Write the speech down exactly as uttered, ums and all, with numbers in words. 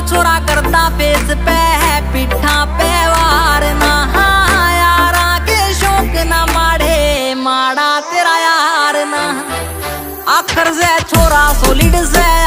छोरा करता फेस पे है पिठा पे वार ना यारा के शौक ना माड़े माड़ा तेरा यार ना आखर से छोरा सोलिड से